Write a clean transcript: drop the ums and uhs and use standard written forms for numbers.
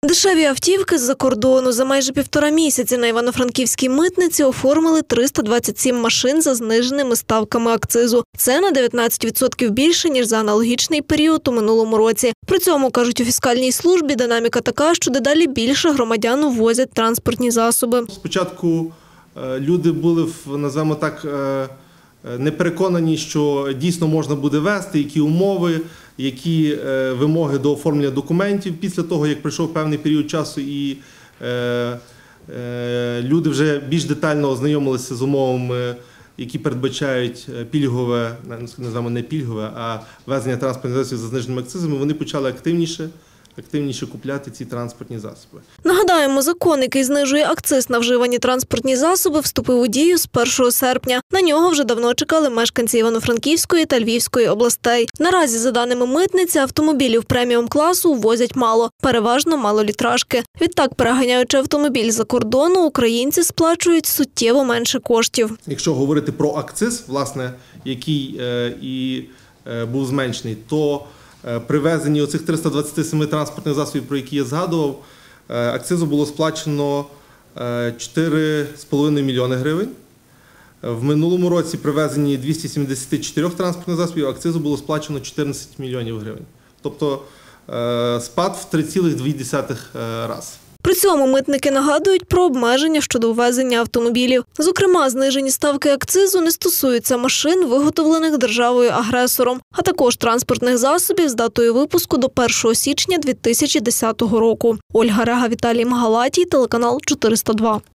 Дешеві автівки з-за кордону. За майже 1,5 місяці на Івано-Франківській митниці оформили 327 машин за зниженими ставками акцизу. Це на 19% більше, ніж за аналогічний період у минулому році. При цьому, кажуть у фіскальній службі, динаміка така, що дедалі більше громадян увозять транспортні засоби. Спочатку люди були, називаємо так, не переконані, що дійсно можна буде вести, які умови, які вимоги до оформлення документів. Після того, як пройшов певний період часу і люди вже більш детально ознайомилися з умовами, які передбачають пільгове, називаємо не пільгове, а ввезення транспортних засобів за зниженими акцизами, вони почали активніше купляти ці транспортні засоби. Нагадаємо, закон, який знижує акциз на вживані транспортні засоби, вступив у дію з 1 серпня. На нього вже давно чекали мешканці Івано-Франківської та Львівської областей. Наразі, за даними митниці, автомобілів преміум-класу ввозять мало, переважно малолітражки. Відтак, переганяючи автомобіль за кордону, українці сплачують суттєво менше коштів. Якщо говорити про акциз, власне, який і був зменшений, то при ввезенні оцих 327 транспортних засобів, про які я згадував, акцизу було сплачено 4,5 мільйони гривень. В минулому році при ввезенні 274 транспортних засобів акцизу було сплачено 14 мільйонів гривень. Тобто спад в 3,2 рази. При цьому митники нагадують про обмеження щодо ввезення автомобілів. Зокрема, знижені ставки акцизу не стосуються машин, виготовлених державою-агресором, а також транспортних засобів з датою випуску до 1 січня 2010 року. Ольга Рега, Віталій Магалатій, телеканал 402.